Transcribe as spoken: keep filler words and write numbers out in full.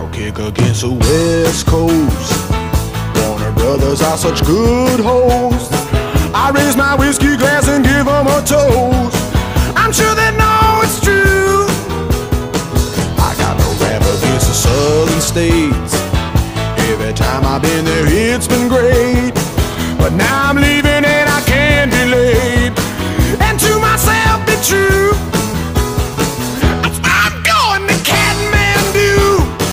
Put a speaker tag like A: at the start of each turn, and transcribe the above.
A: I'll kick against the West Coast. Warner Brothers are such good hosts. I raise my whiskey glass and give them a toast. I'm sure they know it's true. I got no rap against the southern states. Every time I've been there, it's been great. But now I'm leaving